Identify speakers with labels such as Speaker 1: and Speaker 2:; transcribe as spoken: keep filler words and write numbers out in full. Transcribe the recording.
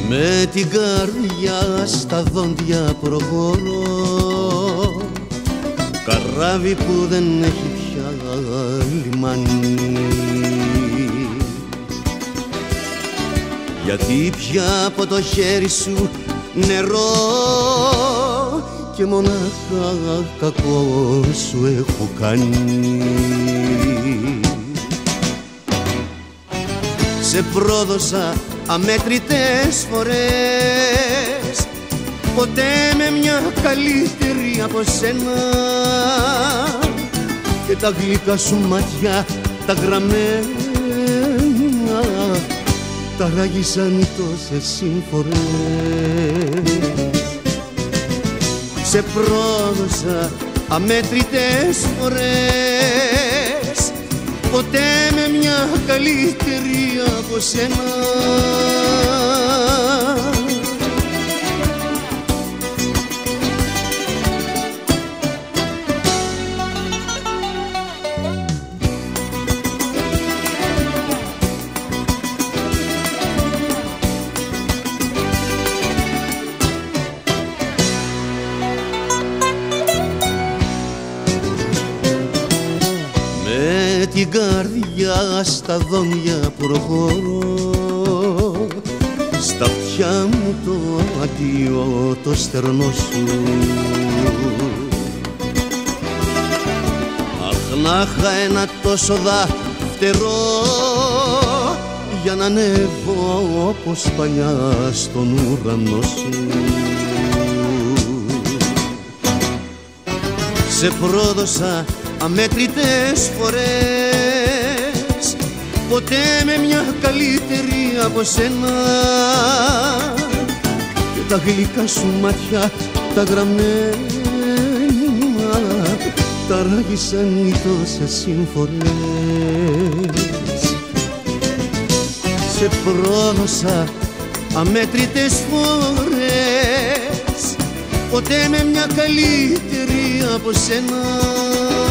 Speaker 1: Με την καρδιά στα δόντια προχωρώ, καράβι που δεν έχει πια λιμάνι, γιατί πια από το χέρι σου νερό και μονάχα κακό σου έχω κάνει. Σε πρόδωσα αμέτρητες φορές, ποτέ με μια καλύτερη από σένα, και τα γλυκά σου μάτια τα γραμμένα τα ράγισαν τόσες συμφορές. Σε πρόδωσα αμέτρητες φορές, ποτέ με μια καλύτερη από σένα. Με την καρδιά στα δόντια προχωρώ, στα αυτιά μου το αντίο το στερνό σου. Αχ, να είχα ένα τόσο δαφτερό για να ανέβω όπως παλιά στον ουρανό σου. Σε πρόδωσα αμέτρητες φορές, ποτέ με μια καλύτερη από σένα, και τα γλυκά σου μάτια τα γραμμένα τα ράγισαν οι τόσες συμφορές. Σε πρόδωσα αμέτρητες φορές, ποτέ με μια καλύτερη από σένα.